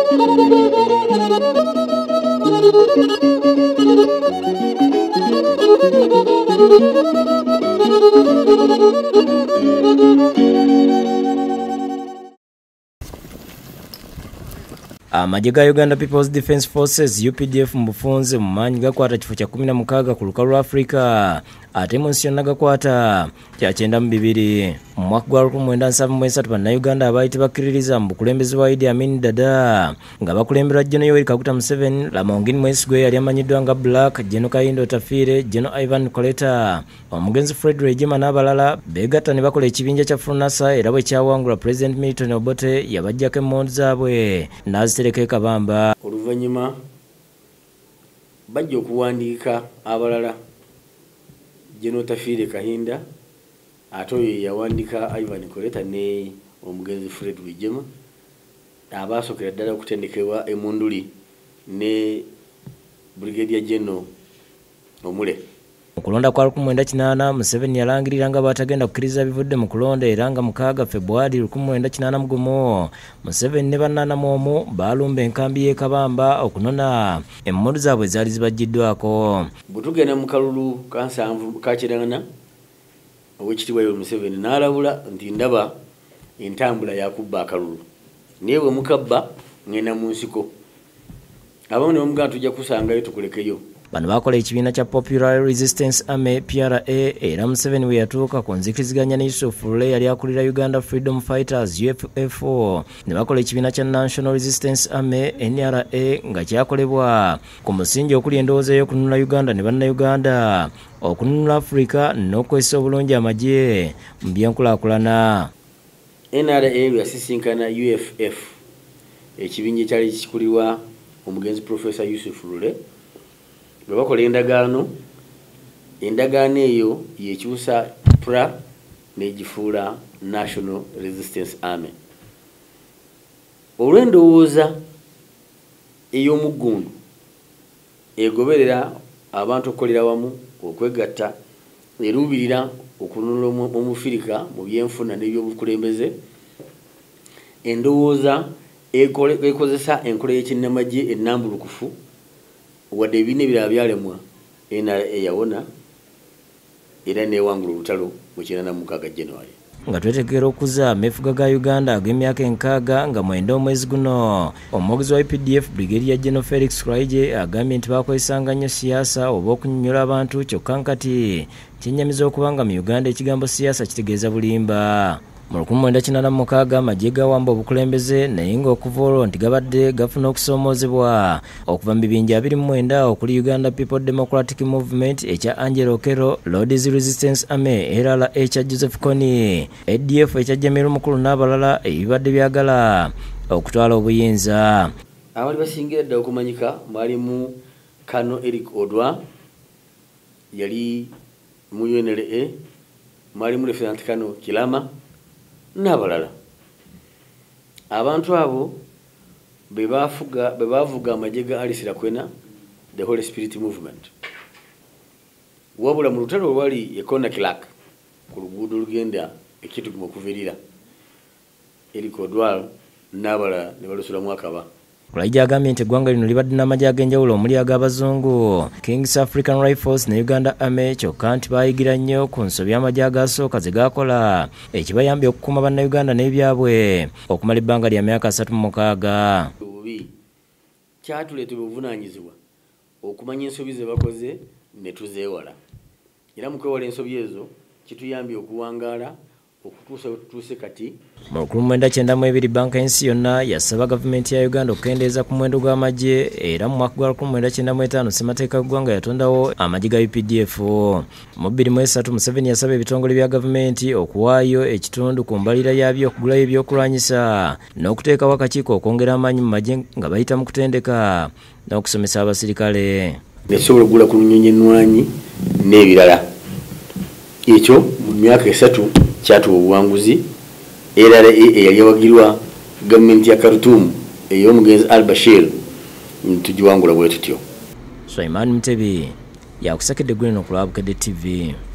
Amajje ga Uganda People's Defence Forces UPDF mbufunze mu maanyi gakwata kifo kya 16 ku lukalu lwa Africa ate mu nsi yonna gakwata kya 92 mu mwaka gwa 1973 bannayuganda abaayite bakkiririza mu bukulembeze bwa Idi Amin Dada nga bakulemberwa General Yoweri Kaguta Museveni, Lamongin Mwesigwe yali amanyiddwa nga Black, General Kayindo Tafire, General Ivan Koleta, omugenzi Fred Rejima n'abalala beegatta ne bakola ekibinja kya Funasa era bwe kyawangula President Milton Obote yabajjako emmondi zaabwe n'azitereka Kabamba. Oluvannyuma bajja okuwandiika abalala General Tafire Kahinda ate oyo yawandiika Ivan Koleta ne omugenzi Fred Rejima abaasokera ddala okutendekebwa emunduli ne Brigadier General Omule. Okulonda kwa 1980 Museveni yalangirira nga batagenda kukkiriza bivudde mu kulonda era nga 6 February 1981 Museveni ne bannana momu balumba enkambi y'e Kabamba okunona emmundu zaabwe zaali zibajjiddwako. Butugenda mu kalulu kansanvu kakirana ow'ekitiibwa Yoweri Museveni n'alabula nti ndaba entambula yakubba akalulu naye bwe mukabba ngenda mu nsiko abamu ne bamugamba tujja kusangayo tukulekeyo. Bano bakola ekibiina kya Popular Resistance Army PRA era Museveni we yatuuka ku nzikiriziganya ne Yusuf Lule yali akulira Uganda Freedom Fighters UFF ne bakola ekibiina kya National Resistance Army NRA nga kyakolebwa ku musingi okuli endowooza y'okununula Uganda ne bannayuganda okununula Africa n'okwesa obulungi amagye mu byenkulaakulana. NRA yasisinkana UFF ekibinja ekyali kikulirwa omugenzi Professor Yusuf Lule bwe bakola endagaano eyo yekyusa PRA n'egifuula National Resistance Army. Olw'endowooza ey'omuggundu egoberera abantu okukolera wamu okwegatta eruubirira okununula omufirika mu byenfuna n'ebyobukulembeze, endowooza ekozesa enkola y'ekinnamagye ennambulukufu wadde ebibiina ebirala byalemwa NRA yawona era neewangula olutalo mu 86 January. Nga twetegera okuza ameefuga ga Uganda ag'emyaka 6 nga mwenda omwezi guno omwogezi wa UPDF Brigadier General Felix Kraije agambye nti bakozesanga nnyo siyaasa oba okunyonnyola abantu kyokka nkati kyennyamiza okuba nga mu Uganda ekigambo siyaasa kitegeeza bulimba. Mu 1986 amagye gawamba obukulembeze naye ng'okuva olwo nti gabadde gafuna okusoomoozebwa okuva mu bibinja 29 okuli Uganda People Democratic Movement ekya Angelo Okello, Lord's Resistance Army LRA ekya Joseph Kony, ADF ekya Jamiru Mukulu n'abalala ebibadde byagala okutwala obuyinza. Abali basingira ddala okumanyika mwalimu Kano Eric Odwa yali mu UNLA, mwalimu Lieutenant Kano Kilama n'abalala. Abantu abo bebavuga amagye ga Alice Lakwena, the Holy Spirit Movement. Wabula mu lutalo olwali Ekona Clark ku luguudo olugenda ekitugu okuvirira Eric Odwal n'abalala ne balusulamu akaba. Kraije agambye nti eggwanga lino libadde n'amagye ag'enjawulo omuli ag'abazungu, King's African Rifles ne Uganda Army, kyokka nti baayigira nnyo ku nsobi amagye agasooka ze gaakola ekibayambye okukuuma bannayuganda n'ebyabwe okumala ebbanga lya myaka 36. Obubi kyatuleeta obuvunaanyizibwa okumanya ensobi ze bakoze ne tuzeewala era mu kwewala ensobi ezo kituyambye okuwangaala okutuusa tutuuse kati. Mu 1992 banka y'ensi yonna yasaba gavumenti ya Uganda okukendeeza ku muwendo gw'amagye era mu mwaka gwa 1995 ssemateeka w'eggwanga yatondawo amagye ga UPDF. Mu 2003 Museveni yasaba ebitongole bya gavumenti okuwaayo ekitundu ku mbalira yabyo okugulayo ebyokulwanyisa n'okuteekawo akakiiko okwongera amaanyi mu magye nga bayita mu kutendeka n'okusomesa abasirikale. Nesobola okugula ku nnyonyi ennwanyi n'ebirala. Ekyo mu myaka 3 kyatuwa obuwanguzi era eyali awagirwa gavumenti ya Khartoum ey'omugenzi al-Bashir tugiwangula bwe tutyo. Sulaiman Mutebi yakusakedde gwino ku Lwabukedde TV.